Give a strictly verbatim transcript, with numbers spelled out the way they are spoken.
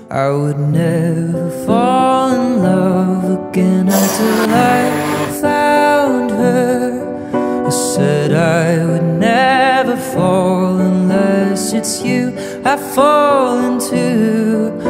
I would never fall in love again until I found her. I said I would never fall unless it's you I fall into.